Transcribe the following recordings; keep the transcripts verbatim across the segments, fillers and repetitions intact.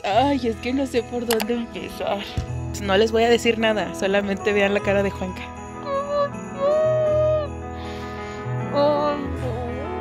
Ay, es que no sé por dónde empezar. No les voy a decir nada, solamente vean la cara de Juanca. Oh, no.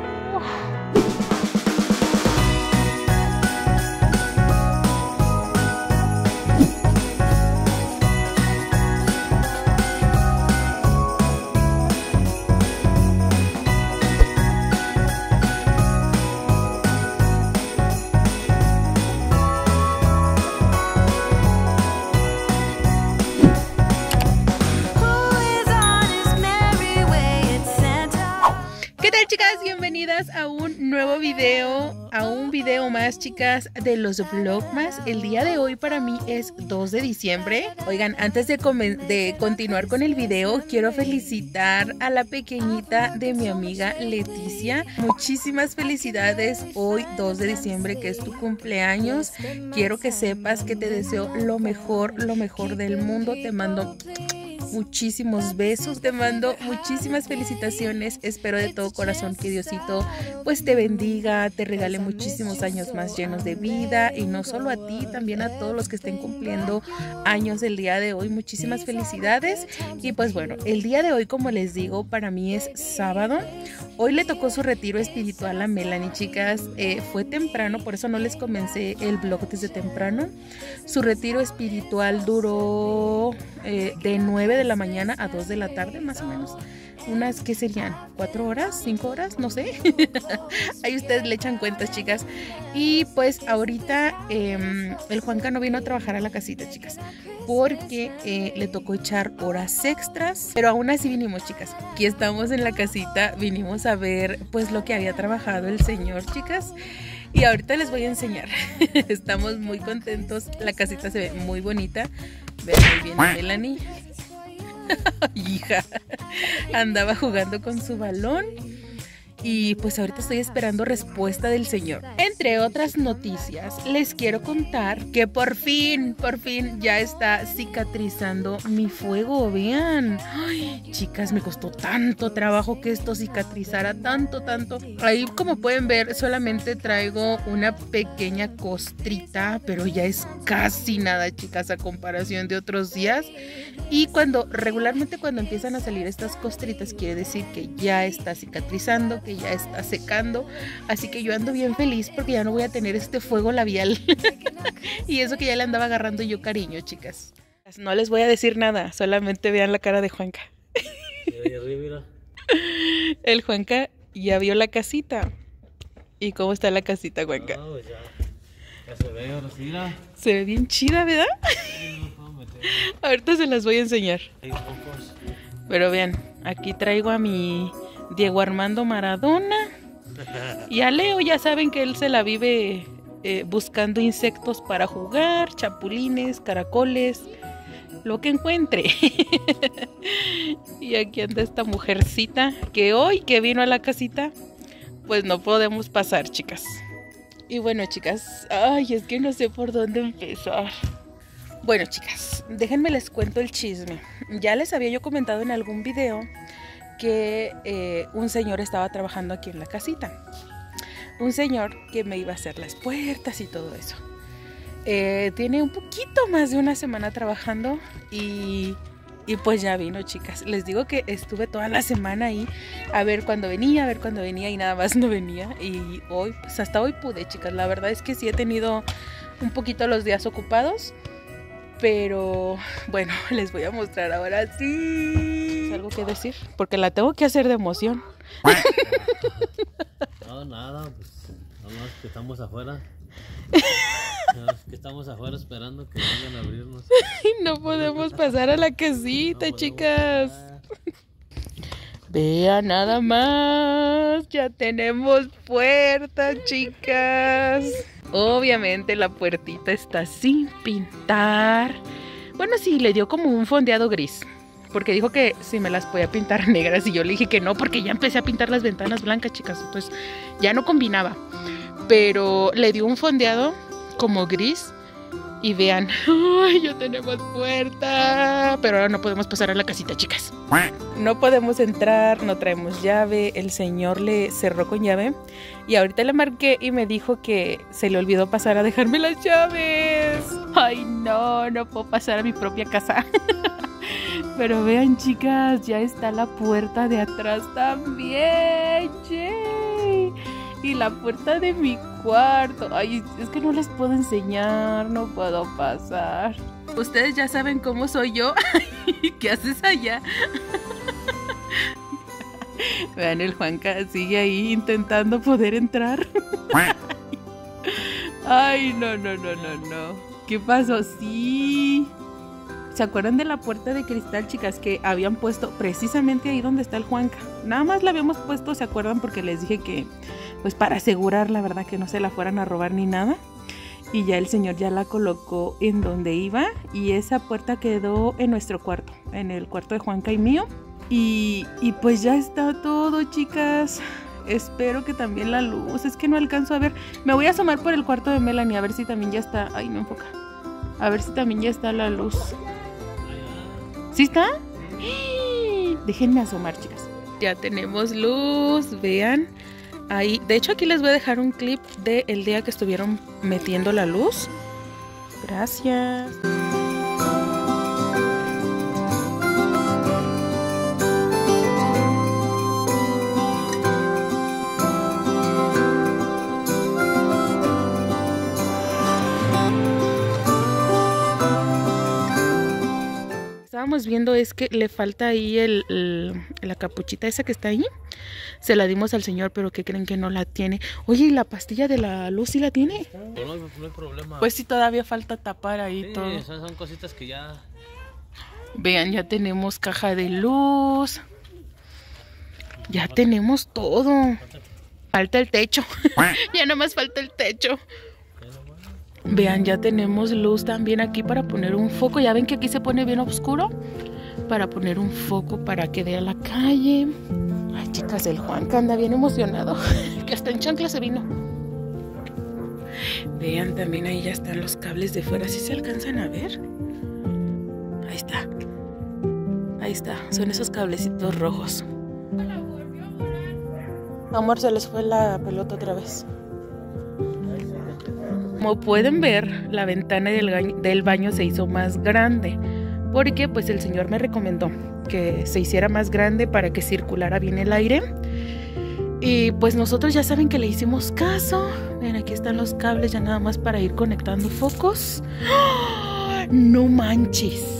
Chicas, bienvenidas a un nuevo video, a un video más, chicas, de los Vlogmas. El día de hoy para mí es dos de diciembre. Oigan, antes de, de continuar con el video, quiero felicitar a la pequeñita de mi amiga Leticia. Muchísimas felicidades hoy, dos de diciembre, que es tu cumpleaños. Quiero que sepas que te deseo lo mejor, lo mejor del mundo. Te mando muchísimos besos, te mando muchísimas felicitaciones. Espero de todo corazón que Diosito pues te bendiga, te regale muchísimos años más llenos de vida, y no solo a ti, también a todos los que estén cumpliendo años el día de hoy. Muchísimas felicidades. Y pues bueno, el día de hoy, como les digo, para mí es sábado. Hoy le tocó su retiro espiritual a Melanie, chicas. Eh, fue temprano, por eso no les comencé el vlog desde temprano. Su retiro espiritual duró eh, de nueve de la mañana a dos de la tarde, más o menos. Unas, ¿qué serían? ¿Cuatro horas? ¿Cinco horas? No sé. Ahí ustedes le echan cuentas, chicas. Y pues ahorita eh, el Juanca no vino a trabajar a la casita, chicas, porque eh, le tocó echar horas extras. Pero aún así vinimos, chicas. Aquí estamos en la casita. Vinimos a ver pues lo que había trabajado el señor, chicas. Y ahorita les voy a enseñar. Estamos muy contentos. La casita se ve muy bonita. Vean muy bien a Melanie. Hija, andaba jugando con su balón. Y pues ahorita estoy esperando respuesta del señor. Entre otras noticias, les quiero contar que por fin, por fin ya está cicatrizando mi fuego. Vean, ay, chicas, me costó tanto trabajo que esto cicatrizara, tanto, tanto. Ahí, como pueden ver, solamente traigo una pequeña costrita, pero ya es casi nada, chicas, a comparación de otros días. Y cuando, regularmente cuando empiezan a salir estas costritas, quiere decir que ya está cicatrizando, que ya está secando. Así que yo ando bien feliz porque ya no voy a tener este fuego labial. Y eso que ya le andaba agarrando yo cariño, chicas. No les voy a decir nada, solamente vean la cara de Juanca. El Juanca ya vio la casita. ¿Y cómo está la casita, Juanca? No, ya, ya se ve, ahora sí, mira. Se ve bien chida, ¿verdad? Sí, no ahorita se las voy a enseñar. hay pocos. Pero vean, aquí traigo a mi Diego Armando Maradona. Y a Leo, ya saben que él se la vive eh, buscando insectos para jugar, chapulines, caracoles, lo que encuentre. Y aquí anda esta mujercita que hoy que vino a la casita, pues no podemos pasar, chicas. Y bueno, chicas, ay, es que no sé por dónde empezar. Bueno, chicas, déjenme les cuento el chisme. Ya les había yo comentado en algún video que eh, un señor estaba trabajando aquí en la casita. Un señor que me iba a hacer las puertas y todo eso. Eh, tiene un poquito más de una semana trabajando y, y pues ya vino, chicas. Les digo que estuve toda la semana ahí a ver cuándo venía, a ver cuándo venía y nada más no venía. Y hoy, pues hasta hoy pude, chicas. La verdad es que sí he tenido un poquito los días ocupados. Pero bueno, les voy a mostrar ahora sí. ¿Es algo que decir? Porque la tengo que hacer de emoción. No, nada, pues nada más que estamos afuera. No, es que estamos afuera esperando que vengan a abrirnos. No podemos pasar a la casita, no chicas. Pasar. Vean nada más. Ya tenemos puerta, chicas. Obviamente la puertita está sin pintar. Bueno, sí, le dio como un fondeado gris, porque dijo que si me las podía pintar negras, y yo le dije que no, porque ya empecé a pintar las ventanas blancas, chicas. Entonces ya no combinaba. Pero le dio un fondeado como gris Y vean, ¡ay, ya tenemos puerta! Pero ahora no podemos pasar a la casita, chicas. No podemos entrar, no traemos llave. El señor le cerró con llave. Y ahorita le marqué y me dijo que se le olvidó pasar a dejarme las llaves. ¡Ay, no! No puedo pasar a mi propia casa. Pero vean, chicas, ya está la puerta de atrás también. ¡Yay! Y la puerta de mi cuarto. Ay, es que no les puedo enseñar, no puedo pasar. Ustedes ya saben cómo soy yo. ¿Qué haces allá? Vean, el Juanca sigue ahí intentando poder entrar. Ay, no, no, no, no, no. ¿Qué pasó? Sí. ¿Se acuerdan de la puerta de cristal, chicas, que habían puesto precisamente ahí donde está el Juanca? Nada más la habíamos puesto, ¿se acuerdan? Porque les dije que, pues para asegurar, la verdad, que no se la fueran a robar ni nada. Y ya el señor ya la colocó en donde iba. Y esa puerta quedó en nuestro cuarto, en el cuarto de Juanca y mío. Y, y pues ya está todo, chicas. Espero que también la luz, es que no alcanzo a ver. Me voy a asomar por el cuarto de Melanie a ver si también ya está. Ay, no enfoca. A ver si también ya está la luz. ¿Sí está? Déjenme asomar, chicas. Ya tenemos luz, vean. Ahí, de hecho aquí les voy a dejar un clip del día que estuvieron metiendo la luz. Gracias. Estábamos viendo es que le falta ahí el, el, la capuchita esa que está ahí. Se la dimos al señor, pero que creen que no la tiene. Oye, ¿y la pastilla de la luz sí la tiene? No, no, no hay problema. Pues sí, todavía falta tapar ahí sí, todo. Son, son cositas que ya... Vean, ya tenemos caja de luz. Ya tenemos todo. Falta el techo. Ya nomás falta el techo. Vean, ya tenemos luz también aquí para poner un foco. Ya ven que aquí se pone bien oscuro. Para poner un foco para que dé a la calle. Ay, chicas, el Juanca anda bien emocionado. Que hasta en chancla se vino. Vean, también ahí ya están los cables de fuera. ¿Sí se alcanzan a ver? Ahí está. Ahí está. Son esos cablecitos rojos. Amor, se les fue la pelota otra vez. Como pueden ver, la ventana del, del baño se hizo más grande. Porque pues el señor me recomendó que se hiciera más grande para que circulara bien el aire. Y pues nosotros ya saben que le hicimos caso. Ven, aquí están los cables ya nada más para ir conectando focos. ¡Oh! No manches.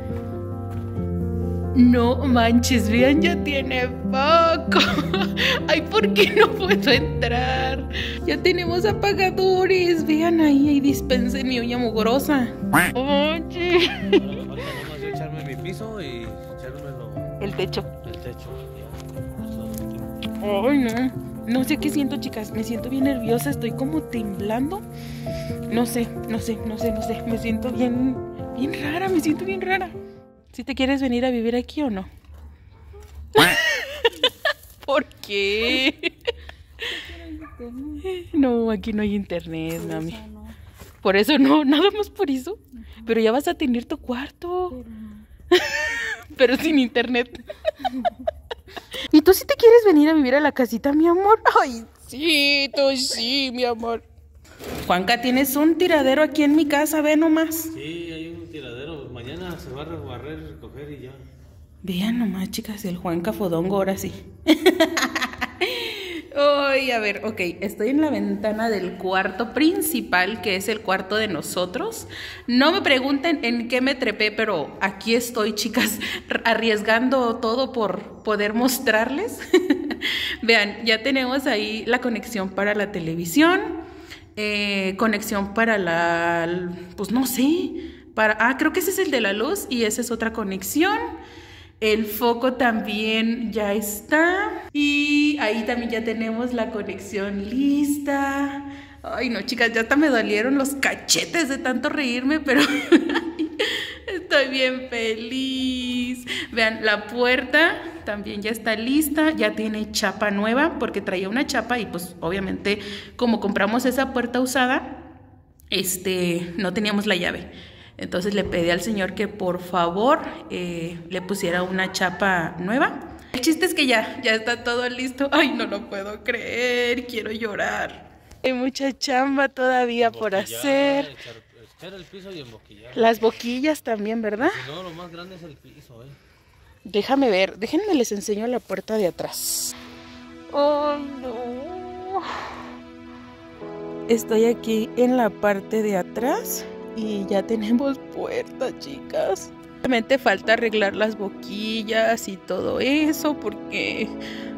No manches, vean, ya tiene foco. Ay, ¿por qué no puedo entrar? Ya tenemos apagadores. Vean ahí, ahí dispense mi uña mugrosa. Oye. Ahora nomás yo echarme mi piso y echármelo. El techo. El techo. Ay, no. No sé qué siento, chicas. Me siento bien nerviosa. Estoy como temblando. No sé, no sé, no sé, no sé. Me siento bien, bien rara. Me siento bien rara. ¿Si te quieres venir a vivir aquí o no? ¿Por qué? No, aquí no hay internet, mami. Por eso no, nada más por eso. Pero ya vas a tener tu cuarto. Pero sin internet. ¿Y tú si te quieres venir a vivir a la casita, mi amor? Ay, sí, tú sí, mi amor. Juanca, tienes un tiradero aquí en mi casa, ve nomás. Sí, hay un tiradero. Mañana se va a barrer, recoger y ya. Vean nomás, chicas, el Juanca fodongo, ahora sí. Ay, a ver, ok, estoy en la ventana del cuarto principal, que es el cuarto de nosotros. No me pregunten en qué me trepé, pero aquí estoy, chicas, arriesgando todo por poder mostrarles. Vean, ya tenemos ahí la conexión para la televisión, eh, conexión para la, pues no sé, para, ah, creo que ese es el de la luz y esa es otra conexión. El foco también ya está. Y ahí también ya tenemos la conexión lista. Ay, no, chicas, ya hasta me dolieron los cachetes de tanto reírme, pero estoy bien feliz. Vean, la puerta también ya está lista. Ya tiene chapa nueva porque traía una chapa y pues obviamente como compramos esa puerta usada, este, no teníamos la llave. Entonces le pedí al señor que por favor eh, le pusiera una chapa nueva. El chiste es que ya, ya está todo listo. Ay, no lo puedo creer, quiero llorar. Hay mucha chamba todavía por hacer. Echar, echar el piso y emboquillar. Las boquillas también, ¿verdad? Si no, lo más grande es el piso, eh. Déjame ver, déjenme les enseño la puerta de atrás. ¡Ay, no! Estoy aquí en la parte de atrás y ya tenemos puerta, chicas. Solamente falta arreglar las boquillas y todo eso porque...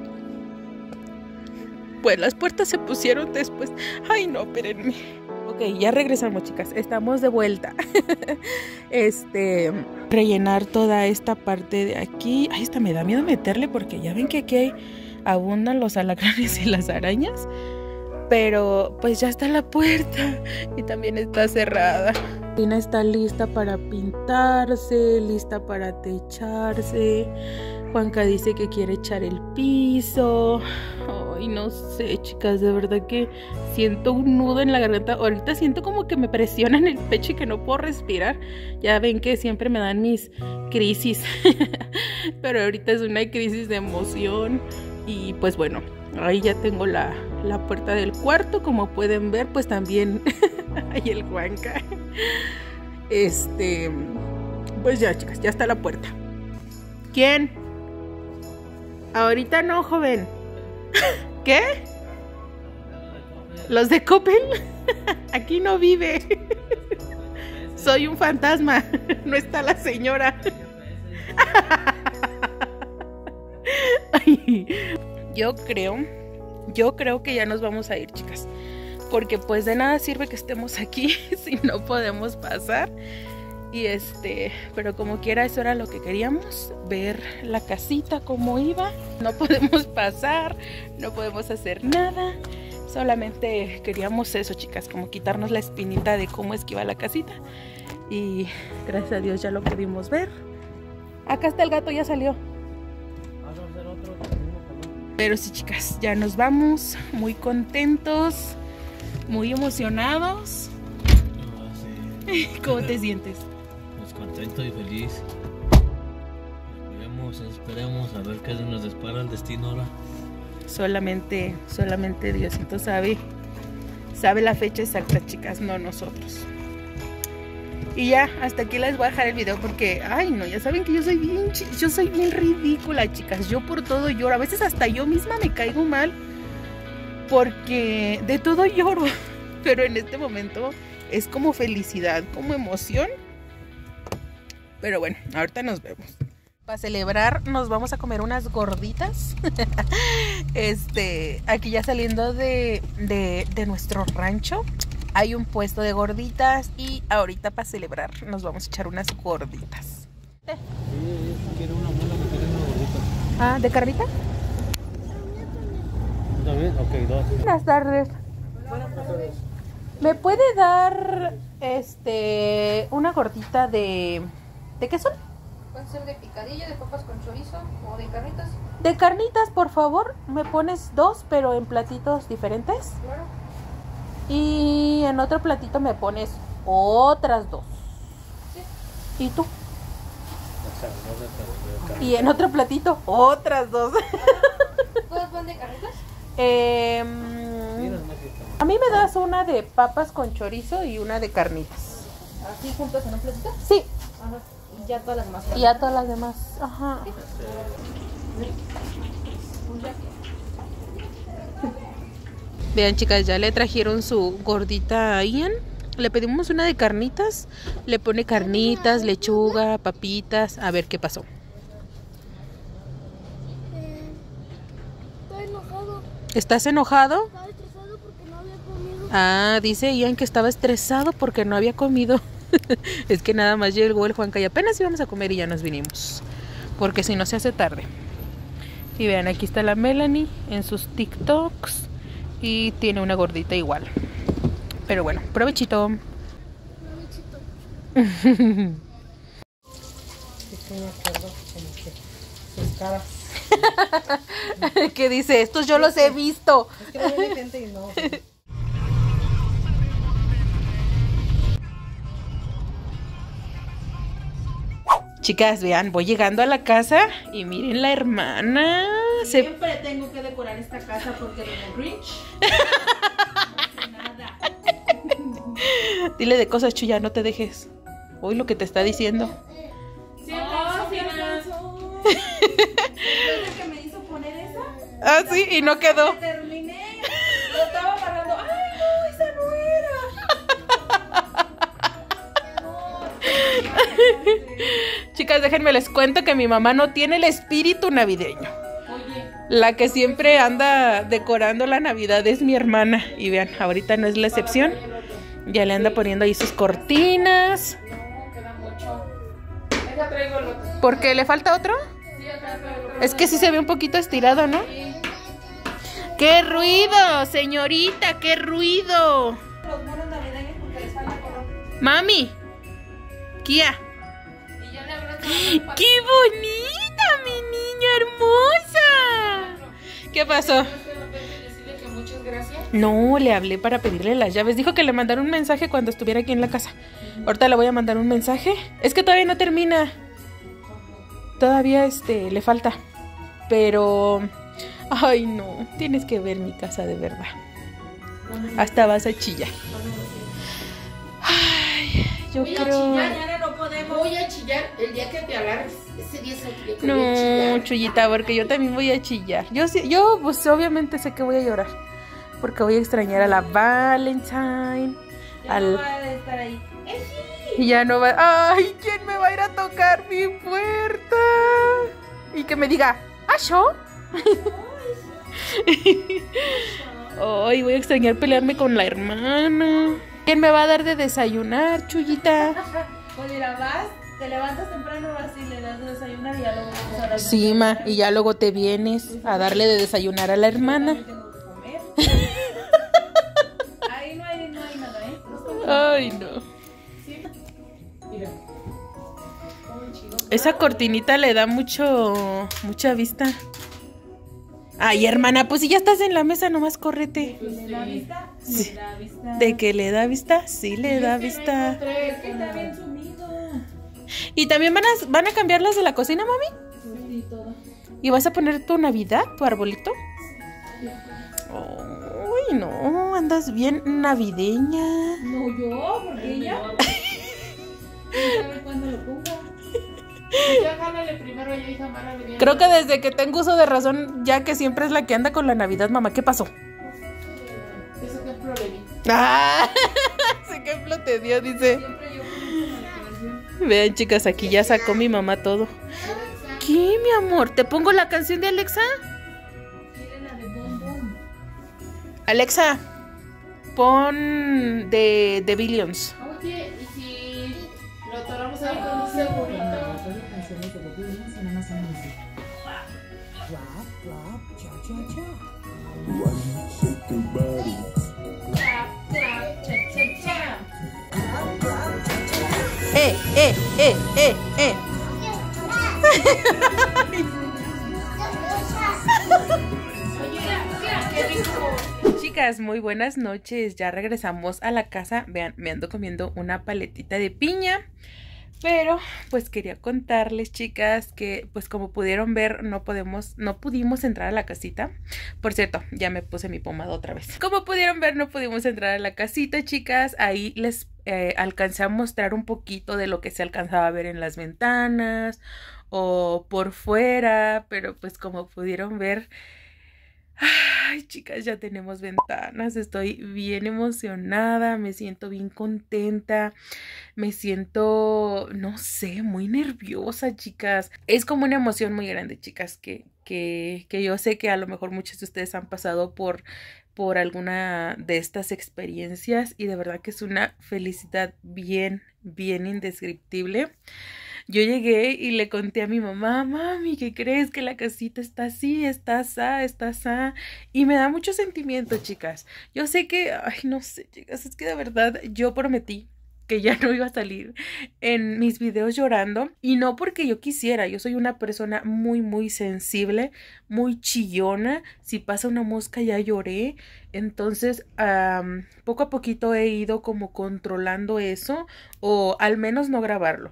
pues las puertas se pusieron después. ¡Ay, no, espérenme! Ok, ya regresamos, chicas. Estamos de vuelta. Este... rellenar toda esta parte de aquí. Ay, esta me da miedo meterle porque ya ven que aquí abundan los alacranes y las arañas. Pero pues ya está la puerta y también está cerrada. Tina está lista para pintarse, lista para techarse. Juanca dice que quiere echar el piso. Ay, no sé, chicas, de verdad que siento un nudo en la garganta. Ahorita siento como que me presiona en el pecho y que no puedo respirar. Ya ven que siempre me dan mis crisis. Pero ahorita es una crisis de emoción. Y pues bueno, ahí ya tengo la, la puerta del cuarto. Como pueden ver, pues también hay el Juanca. Este, pues ya, chicas, ya está la puerta. ¿Quién? Ahorita no, joven. ¿Qué? ¿Los de Coppel? Aquí no vive. Soy un fantasma. No está la señora. Ay, yo creo, yo creo que ya nos vamos a ir, chicas. Porque pues de nada sirve que estemos aquí si no podemos pasar. Y este, pero como quiera, eso era lo que queríamos, ver la casita como iba. No podemos pasar, no podemos hacer nada. Solamente queríamos eso, chicas, como quitarnos la espinita de cómo es que iba la casita. Y gracias a Dios ya lo pudimos ver. Acá está el gato, ya salió. Pero sí, chicas, ya nos vamos, muy contentos, muy emocionados. Oh, sí. ¿Cómo te sientes? Pues contento y feliz. Esperemos, esperemos a ver qué nos depara el destino ahora. Solamente, solamente Diosito sabe, sabe la fecha exacta, chicas, no nosotros. Y ya, hasta aquí les voy a dejar el video porque, ay no, ya saben que yo soy bien, yo soy bien ridícula, chicas. Yo por todo lloro, a veces hasta yo misma me caigo mal porque de todo lloro. Pero en este momento es como felicidad, como emoción. Pero bueno, ahorita nos vemos. Para celebrar nos vamos a comer unas gorditas. Este, aquí ya saliendo de, de, de nuestro rancho hay un puesto de gorditas y ahorita para celebrar nos vamos a echar unas gorditas. Sí, quiero una mula, me quiero una gordita. Ah, ¿de carnita? ¿Está bien? Ok, dos. Buenas tardes. Buenas tardes. ¿Me puede dar este una gordita de ¿de qué son? Puede ser de picadillo, de papas con chorizo o de carnitas. De carnitas, por favor. Me pones dos, pero en platitos diferentes. Claro. Y en otro platito me pones otras dos. Sí. ¿Y tú? Y en otro platito otras dos. ¿Todas van de carnitas? eh, a mí me das una de papas con chorizo y una de carnitas. ¿Así juntos en un platito? Sí. Ajá. Y ya todas las demás. Y ya todas las demás. Ajá. Vean, chicas, ya le trajeron su gordita a Ian. Le pedimos una de carnitas. Le pone carnitas, lechuga, papitas. A ver qué pasó. Eh, estoy enojado. ¿Estás enojado? Estaba estresado porque no había comido. Ah, dice Ian que estaba estresado porque no había comido. Es que nada más llegó el Juanca y apenas íbamos a comer y ya nos vinimos. Porque si no se hace tarde. Y vean, aquí está la Melanie en sus TikToks. Y tiene una gordita igual. Pero bueno, provechito. Provechito. Estoy de acuerdo con usted. Sus caras. ¿Qué dice? Estos yo los he visto. Es que no viene gente y no. Chicas, vean, voy llegando a la casa y miren la hermana. Se... Siempre tengo que decorar esta casa porque Doña Grinch no hace nada. Dile de cosas, Chuya, no te dejes. Hoy lo que te está diciendo. Siempre Oh, sí sí, alcanzó. Después de que me hizo poner esa, Ah, sí, y no quedó. terminé. Lo estaba agarrando. ¡Ay, no! ¡Esa no era! No, Chicas, déjenme les cuento que mi mamá no tiene el espíritu navideño. oye, La que siempre anda decorando la Navidad es mi hermana. Y vean, ahorita no es la excepción. Ya le anda poniendo ahí sus cortinas. no, queda mucho. Deja, traigo el otro. ¿Por qué le falta otro? Sí, acá traigo otro. Es que sí se ve un poquito estirado, ¿no? ¡Qué ruido, señorita! ¡Qué ruido! Los monos navideños porque les falta color. Mami, Kia. Y ya le habrán sacado ¡Qué bonita, mi niña hermosa! ¿Qué pasó? decirle que muchas gracias. No, le hablé para pedirle las llaves. Dijo que le mandara un mensaje cuando estuviera aquí en la casa. Ahorita le voy a mandar un mensaje. Es que todavía no termina. Todavía este le falta. Pero ay, no, tienes que ver mi casa de verdad. Hasta vas a chillar. Ay, yo Voy a creo. chillar, Ana, no podemos. Voy a chillar el día que te alargues. Ese día es el día que voy a No, chillar. Chuyita, porque yo también voy a chillar. Yo sí, yo pues obviamente sé que voy a llorar. Porque voy a extrañar a la Valentine. Ya Al... no va a estar ahí. ¡Eh, sí! Y ya no va. ¡Ay! ¿Quién me va a ir a tocar mi puerta? Y que me diga, ¿Asho? Ay, voy a extrañar pelearme con la hermana. ¿Quién me va a dar de desayunar, Chuyita? Pues mira, vas, te levantas temprano, vas y le das de desayunar y ya luego vamos a dar. Sí, ma, y ya luego te vienes a darle de desayunar a la hermana. Yo también tengo que comer. Ahí no hay, no hay nada, ¿eh? No está bien. Ay, no. Sí. Mira. Muy chido. Esa cortinita le da mucho, mucha vista. Ay, hermana, pues si ya estás en la mesa, nomás córrete. ¿Le da vista? Sí. Le da vista. ¿De que le da vista? Sí, le da vista. Es que está bien sumido. ¿Y también van a, van a cambiar las de la cocina, mami? Sí, todo. ¿Y vas a poner tu Navidad, tu arbolito? Ay, no, andas bien navideña. No yo, porque ella. A ver cuándo lo ponga. Ya jálale primero, ya hija, amárrale bien. Creo que desde que tengo uso de razón, ya que siempre es la que anda con la Navidad, mamá, ¿qué pasó? Eso que es problema. Ah, ese ejemplo te dio, dice. Siempre yo con la decoración. Vean, chicas, aquí ya sacó mi mamá todo. ¿Qué, mi amor? ¿Te pongo la canción de Alexa? Quiere la de Boom Boom. Alexa, pon de, de Billions. Oye, ¿y si lo atoramos ahí con un segurito? Canciones de The Billions en Amazon Music. Drop, drop, cha, cha, cha. Trap, trap, cha, cha, cha. ¡Eh, eh, eh, eh, eh! Oye, mira, qué rico. Chicas, muy buenas noches. Ya regresamos a la casa. Vean, me ando comiendo una paletita de piña. Pero pues quería contarles, chicas, que pues como pudieron ver no podemos, no pudimos entrar a la casita. Por cierto, ya me puse mi pomada otra vez. Como pudieron ver no pudimos entrar a la casita, chicas. Ahí les eh, alcancé a mostrar un poquito de lo que se alcanzaba a ver en las ventanas o por fuera. Pero pues como pudieron ver... Ay, chicas, ya tenemos ventanas, estoy bien emocionada, me siento bien contenta, me siento, no sé, muy nerviosa, chicas. Es como una emoción muy grande, chicas, que, que, que yo sé que a lo mejor muchos de ustedes han pasado por, por alguna de estas experiencias y de verdad que es una felicidad bien, bien indescriptible. Yo llegué y le conté a mi mamá, mami, ¿qué crees? Que la casita está así, está asá, está asá. Y me da mucho sentimiento, chicas. Yo sé que, ay, no sé, chicas, es que de verdad yo prometí que ya no iba a salir en mis videos llorando. Y no porque yo quisiera, yo soy una persona muy, muy sensible, muy chillona. Si pasa una mosca ya lloré. Entonces, um, poco a poquito he ido como controlando eso, o al menos no grabarlo.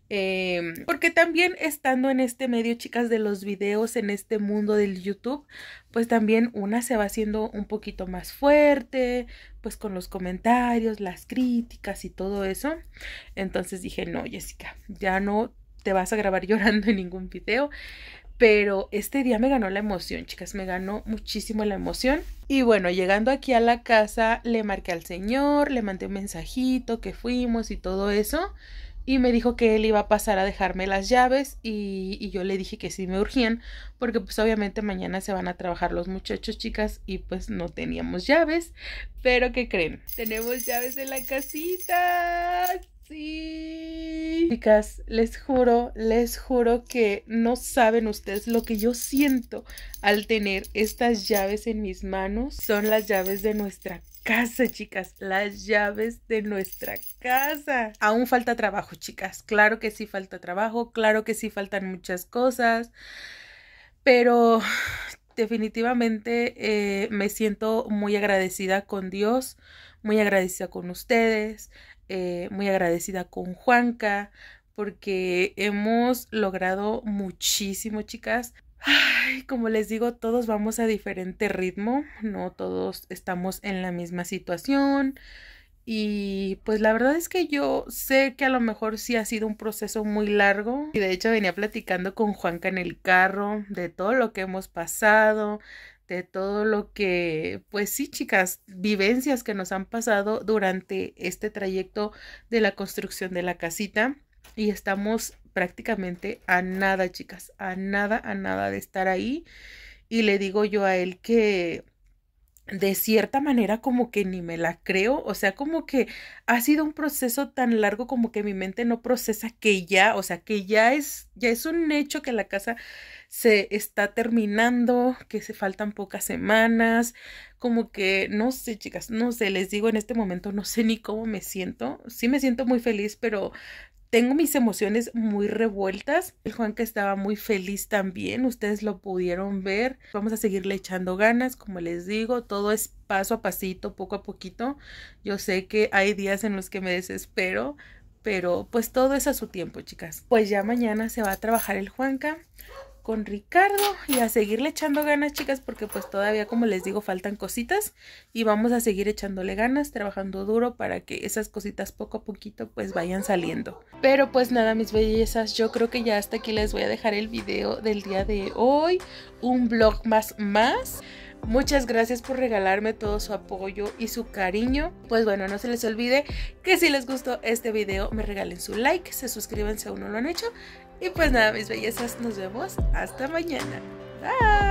Eh, porque también estando en este medio, chicas, de los videos, en este mundo del YouTube, pues también una se va haciendo un poquito más fuerte, pues con los comentarios, las críticas y todo eso. Entonces dije, no, Jessica, ya no te vas a grabar llorando en ningún video. Pero este día me ganó la emoción, chicas, me ganó muchísimo la emoción. Y bueno, llegando aquí a la casa, le marqué al señor, le mandé un mensajito que fuimos y todo eso. Y me dijo que él iba a pasar a dejarme las llaves y, y yo le dije que sí me urgían porque pues obviamente mañana se van a trabajar los muchachos, chicas, y pues no teníamos llaves. Pero ¿qué creen? Tenemos llaves de la casita. Sí. Chicas, les juro, les juro que no saben ustedes lo que yo siento al tener estas llaves en mis manos. Son las llaves de nuestra casa, chicas, las llaves de nuestra casa. Aún falta trabajo, chicas, claro que sí falta trabajo, claro que sí faltan muchas cosas, pero definitivamente eh, me siento muy agradecida con Dios, muy agradecida con ustedes, eh, muy agradecida con Juanca, porque hemos logrado muchísimo, chicas. Ay, como les digo, todos vamos a diferente ritmo, no todos estamos en la misma situación y pues la verdad es que yo sé que a lo mejor sí ha sido un proceso muy largo y de hecho venía platicando con Juanca en el carro de todo lo que hemos pasado, de todo lo que, pues sí, chicas, vivencias que nos han pasado durante este trayecto de la construcción de la casita. Y estamos prácticamente a nada, chicas, a nada, a nada de estar ahí. Y le digo yo a él que de cierta manera como que ni me la creo. O sea, como que ha sido un proceso tan largo como que mi mente no procesa que ya, o sea, que ya es, ya es un hecho que la casa se está terminando, que se faltan pocas semanas. Como que, no sé, chicas, no sé, les digo en este momento, no sé ni cómo me siento. Sí me siento muy feliz, pero tengo mis emociones muy revueltas. El Juanca estaba muy feliz también, ustedes lo pudieron ver. Vamos a seguirle echando ganas, como les digo, todo es paso a pasito, poco a poquito. Yo sé que hay días en los que me desespero, pero pues todo es a su tiempo, chicas. Pues ya mañana se va a trabajar el Juanca con Ricardo y a seguirle echando ganas, chicas, porque pues todavía, como les digo, faltan cositas y vamos a seguir echándole ganas, trabajando duro para que esas cositas poco a poquito pues vayan saliendo. Pero pues nada, mis bellezas, yo creo que ya hasta aquí les voy a dejar el video del día de hoy, un vlog más más. Muchas gracias por regalarme todo su apoyo y su cariño. Pues bueno, no se les olvide que si les gustó este video me regalen su like, se suscriban si aún no lo han hecho. Y pues nada, mis bellezas, nos vemos hasta mañana. Bye.